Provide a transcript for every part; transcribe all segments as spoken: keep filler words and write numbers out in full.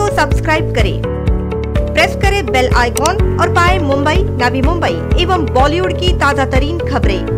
Subscribe करें, press करें bell icon और पाएं मुंबई, नवी मुंबई एवं बॉलीवुड की ताजा तरीन खबरें।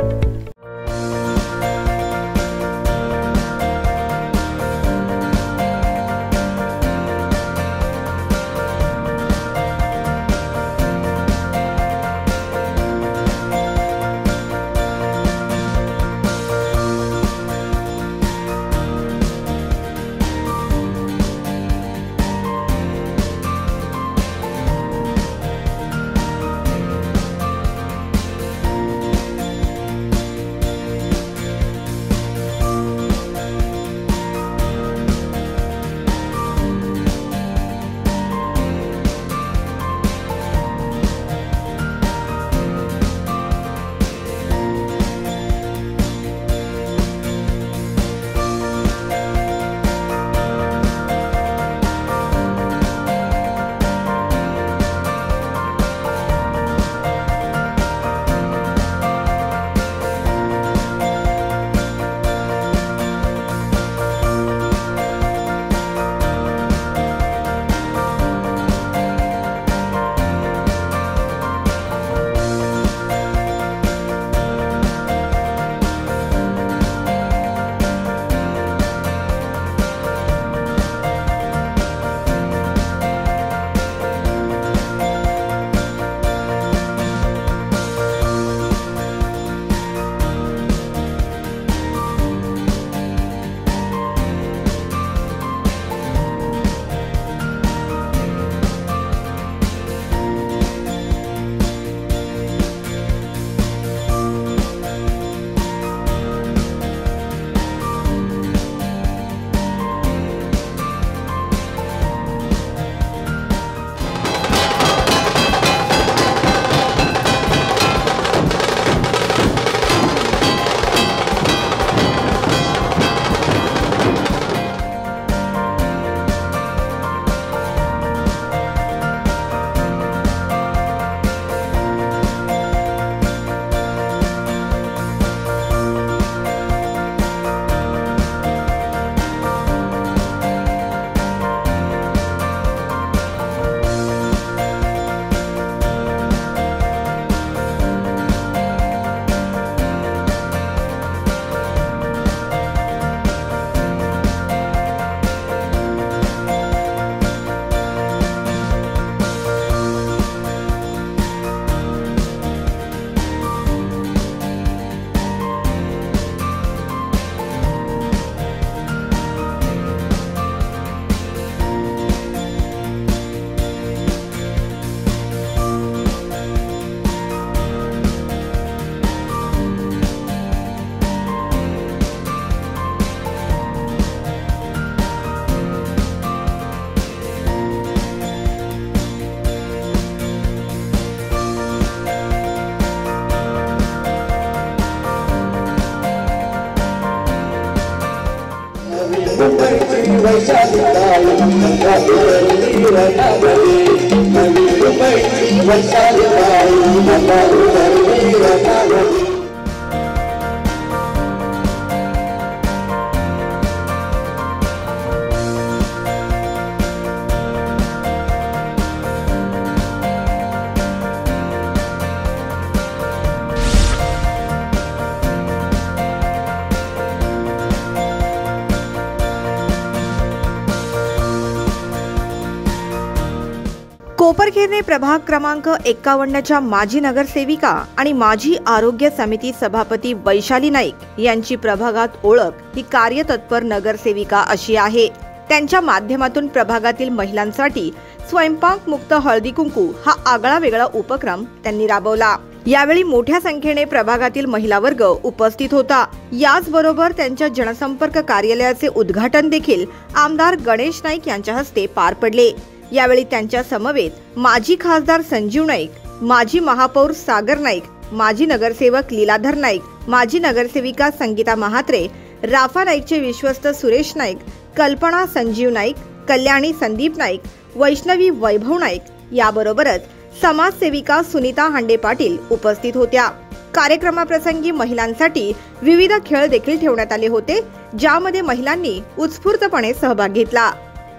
कोपरखेरणे प्रभाग क्रमांक एक्कावन्नच्या माजी नगरसेविका आणि माजी आरोग्य समिती सभापती वैशाली नाईक यांची प्रभागात ओळख ही कार्यतत्पर नगरसेविका अशी आहे। त्यांच्या माध्यमातून प्रभागातील महिलांसाठी स्वयंपाक मुक्त हळदी कुंकू हा आगळा वेगळा उपक्रम त्यांनी राबवला। यावेळी मोठ्या संख्येने प्रभागातील महिला वर्ग उपस्थित होता। याचबरोबर त्यांच्या जनसंपर्क कार्यालयाचे उद्घाटन देखील आमदार गणेश नाईक यांच्या हस्ते पार पडले। यावेळी त्यांच्या समवेत माजी खासदार संजीव नाईक, माजी महापौर सागर नाईक, माजी नगरसेवक लीलाधर नाईक, माजी नगरसेविका संगीता महात्रे, राफा नाईकचे विश्वस्त सुरेश नाईक, कल्पना संजीव नाईक, कल्याणी संदीप नाईक, वैष्णवी वैभव नाईक याबरोबरच समाजसेविका सुनीता हांडे पाटील उपस्थित होत्या। कार्यक्रमाप्रसंगी महिलांसाठी विविध खेळ देखील ठेवण्यात आले होते, ज्यामध्ये महिलांनी उत्स्फूर्तपणे सहभाग घेतला।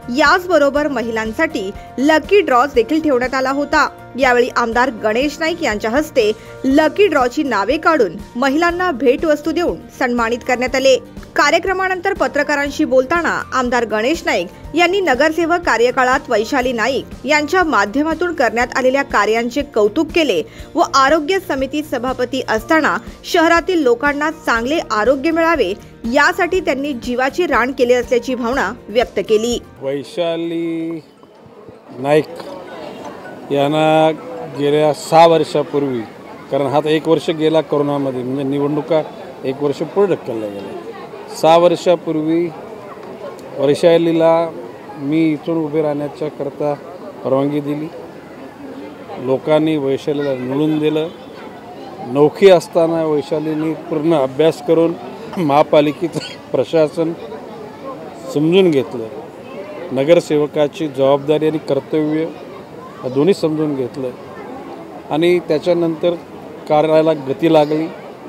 याचबरोबर महिलांसाठी लकी ड्रॉ देखील ठेवण्यात आला होता। यावेळी आमदार गणेश नाईक यांच्या हस्ते लकी ड्रॉची नावे काढून महिलांना भेटवस्तू देऊन सन्मानित करण्यात आले। कार्यक्रमानंतर पत्रकारांशी बोलताना आमदार गणेश नाईक यांनी नगरसेवक कार्यकाळात वैशाली नाईक यांच्या माध्यमातून करण्यात आलेल्या कार्यांचे कौतुक केले व आरोग्य समिती सभापती असताना शहरातील लोकांना चांगले आरोग्य मिळावे यासाठी त्यांनी जीवाची रान केली असल्याची भावना व्यक्त केली। वैशाली नाईक यांना गेल्या सहा वर्षापूर्वी, कारण हा एक वर्ष गेला कोरोनामध्ये, म्हणजे निवडणुका एक वर्ष पुढे ढकलल्या गेल्या, सहा वर्षापूर्वी वैशालीला मी इथून उभे राहण्याच्या करता परवानगी दिली। लोकांनी वैशालीला निवडून दिलं। नौकी असताना वैशालीने पूर्ण अभ्यास करून महापालिकेचं प्रशासन समजून घेतलं, नगरसेवकाची जबाबदारी आणि कर्तव्य दोन्ही समजून घेतलं आणि त्याच्यानंतर कार्याला गती लागली।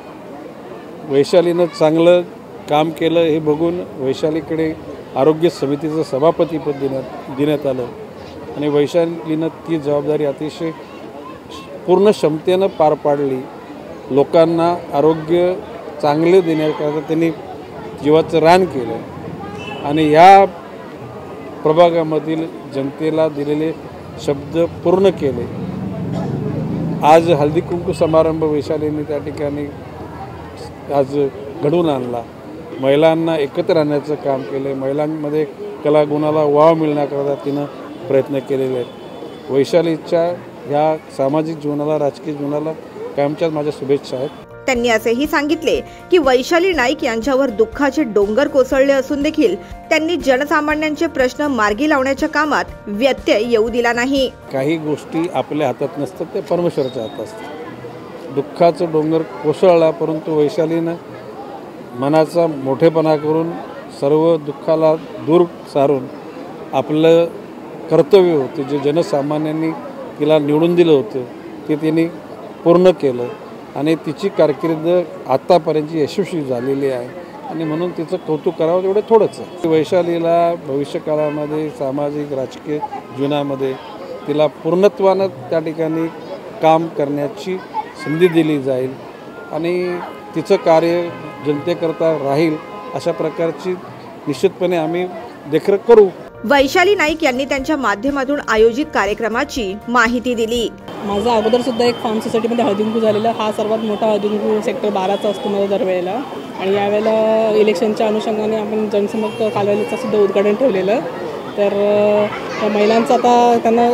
वैशालीनं चांगलं काम केलं हे बघून वैशालीकडे आरोग्य समितीचं सभापतीपद देण्यात देण्यात आलं आणि वैशालीनं ती जबाबदारी अतिशय पूर्ण क्षमतेनं पार पाडली। लोकांना आरोग्य चांगले देण्याकरता त्यांनी जीवाचं रान केलं आणि या प्रभागामधील जनतेला दिलेले शब्द पूर्ण केले। आज हळदी कुंकू समारंभ वैशालीने त्या ठिकाणी आज घडवून आणला। महिलांना एकत्र आणण्याचं काम केलं, महिलांमध्ये कलागुणाला वाव मिळण्याकरता तिनं प्रयत्न केलेले आहेत। वैशालीच्या ह्या सामाजिक जीवनाला, राजकीय जीवनाला कायमच्याच माझ्या शुभेच्छा आहेत। त्यांनी असेही सांगितले की वैशाली नाईक यांच्यावर दुःखाचे डोंगर कोसळले असून देखील त्यांनी जनसामान्यांचे प्रश्न मार्गी लावण्याच्या कामात व्यत्यय येऊ दिला नाही। काही गोष्टी आपल्या हातात नसतात, ते परमेश्वराच्या हातात असतात। दुःखाचं डोंगर कोसळला, परंतु वैशालीनं मनाचा मोठेपणा करून सर्व दुःखाला दूर सारून आपलं कर्तव्य होते, जे जनसामान्यांनी तिला निवडून दिलं होतं ते तिने पूर्ण केलं आणि तिची कारकीर्द आतापर्यंत यशस्वी झालेली आहे आणि म्हणून तिचं कौतुक करावं तेवढं थोडंच आहे। वैशालीला भविष्यकाळामध्ये सामाजिक राजकीय जीवनामध्ये तिला पूर्णत्वानं त्या ठिकाणी काम करण्याची संधी दिली जाईल आणि तिचं कार्य जनतेकरता राहील अशा प्रकारची निश्चितपणे आम्ही देखरेख करू। वैशाली नाईक यांनी त्यांच्या माध्यमातून आयोजित कार्यक्रमाची माहिती दिली। माझा अगोदर सुद्धा एक फार्म सोसायटीमध्ये हळदीकुंकू झालेला, हा सर्वात मोठा हळदीकुंकू सेक्टर बाराचा असतो माझा दरवेळेला आणि यावेळेला इलेक्शनच्या अनुषंगाने आपण जनसंपर्क कार्यालयाचं सुद्धा उद्घाटन ठेवलेलं। तर महिलांचं आता त्यांना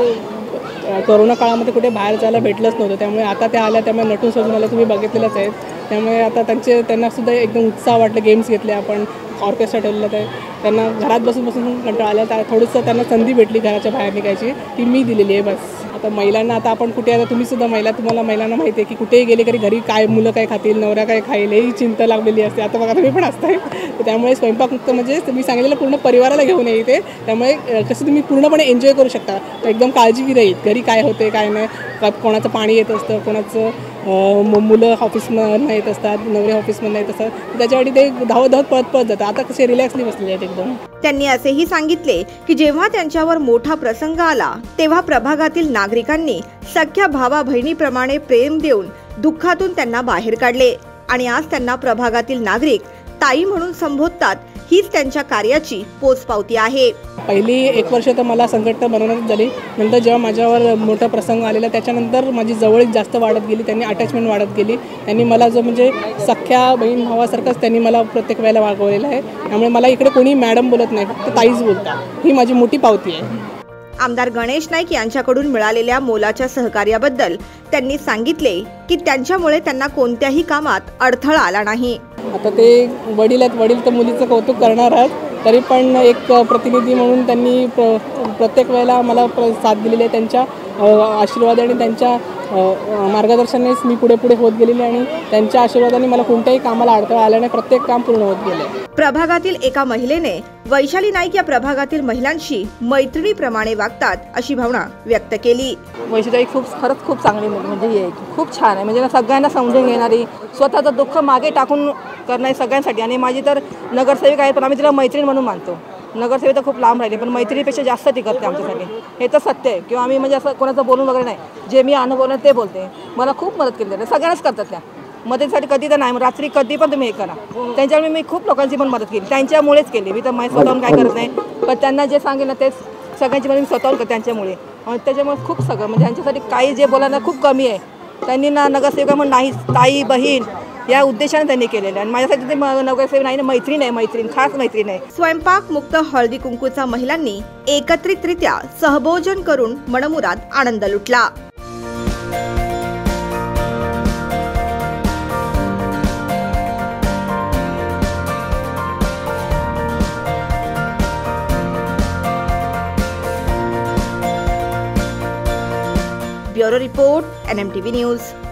कोरोना काळामध्ये कुठे बाहेर जायला भेटलंच नव्हतं, त्यामुळे आता त्या आल्या, त्यामुळे नटून सजून आल्या, तुम्ही बघितलेलंच आहे। त्यामुळे आता त्यांचे त्यांना सुद्धा एकदम उत्साह वाटलं। गेम्स घेतले, आपण ऑर्केस्ट्रा ठेवलेलं, ते त्यांना घरात बसून बसून कंटाळा आला, त्या थोडंसं त्यांना संधी भेटली घराच्या बाहेर निघायची, ती मी दिलेली आहे बस। आता महिलांना आता आपण कुठे, आता तुम्ही सुद्धा महिला, तुम्हाला महिलांना माहिती आहे की कुठेही गेले तरी घरी काय मुलं काय खातील, नवरा काय खाईल, ही चिंता लागलेली असते। आता बघा तुम्ही पण असताय, त्यामुळे स्वयंपाकमुक्त म्हणजे मी सांगितलेलं पूर्ण परिवाराला घेऊन येते, त्यामुळे कसं तुम्ही पूर्णपणे एन्जॉय करू शकता, एकदम काळजी राहील घरी काय होते काय नाही, कोणाचं पाणी येत असतं, कोणाचं मुलं ऑफिसमधून येत असतात, नवरे ऑफिसमधून येत असतात, त्याच्यासाठी ते धावत धावत पळत पळत जातात। आता कसे रिलॅक्सली बसलेले आहेत एकदम। त्यांनी असेही सांगितले की जेव्हा त्यांच्यावर मोठा प्रसंग आला तेव्हा प्रभागातील नागरिकांनी सख्या भावा बहिणीप्रमाणे प्रेम देऊन दुःखातून त्यांना बाहेर काढले आणि आज त्यांना प्रभागातील नागरिक ताई म्हणून संबोधतात, हीच त्यांच्या कार्याची पोचपावती आहे। पहिली एक वर्ष तर मला संकट बनवण्यात झाली, नंतर जेव्हा माझ्यावर मोठा प्रसंग आलेला त्याच्यानंतर माझी जवळीक जास्त वाढत गेली, त्यांनी अटॅचमेंट वाढत गेली, त्यांनी मला जो म्हणजे सख्या बहीण भावासारखंच त्यांनी मला प्रत्येक वेळेला वागवलेलं आहे। त्यामुळे मला इकडे कोणी मॅडम बोलत नाही, फक्त ताईच बोलतात, ही माझी मोठी पावती आहे। आमदार गणेश नाईक यांच्याकडून मिळालेल्या मोलाच्या सहकार्याबद्दल त्यांनी सांगितले की त्यांच्यामुळे त्यांना कोणत्याही कामात अडथळा आला नाही। आता ते वडील आहेत, वडील तर मुलीचं कौतुक करणार आहेत, तरी पण एक प्रतिनिधी म्हणून त्यांनी प्र प्रत्येक वेळेला मला साथ दिलेली आहे। त्यांच्या आशीर्वाद आणि त्यांच्या मार्गदर्शनानेच मी पुढे पुढे होत गेलेली आणि त्यांच्या आशीर्वादाने मला कोणत्याही कामाला अडथळा आला नाही, प्रत्येक काम पूर्ण होत गेले। प्रभागातील एका महिलेने वैशाली नाईक या प्रभागातील महिलांशी मैत्रिणीप्रमाणे वागतात अशी भावना व्यक्त केली। वैशाली खूप खरंच खूप चांगली म्हणजे ही आहे, खूप छान आहे, म्हणजे सगळ्यांना समजून घेणारी, स्वतःचं दुःख मागे टाकून करणारी सगळ्यांसाठी, आणि माझी तर नगरसेविका आहे पण आम्ही तिला मैत्रीण म्हणून मानतो। नगरसेविका तर खूप लांब राहिले, पण मैत्रिणीपेक्षा जास्त ती करते आमच्यासाठी. हे तर सत्य आहे. किंवा आम्ही म्हणजे असं कोणाचं बोलून वगैरे नाही, जे मी अनुभवलं ते बोलते. मला खूप मदत केली आहे, सगळ्यांनाच करतात त्या मदतीसाठी. कधी तर नाही, रात्री कधी पण तुम्ही हे करा. त्यांच्यामुळे मी खूप लोकांची पण मदत केली, त्यांच्यामुळेच केली. मी तर माझ्या स्वतःहून काय करत नाही, पण त्यांना जे सांगेल ना तेच सगळ्यांची मदत मी स्वतःहून करते त्यांच्यामुळे. त्याच्यामुळे खूप सगळं म्हणजे यांच्यासाठी काही जे बोलायला खूप कमी आहे. त्यांनी ना नगरसेविका म्हणून नाही, ताई बहीण या उद्देशाने त्यांनी केलेलं. आणि माझ्यासाठी ते नगरसेविका नाही, मैत्रीण आहे, मैत्रीण, खास मैत्रीण आहे. स्वयंपाक मुक्त हळदी कुंकूचा महिलांनी एकत्रितरित्या सहभोजन करून मनमुराद आनंद लुटला. Bureau report, N M T V news.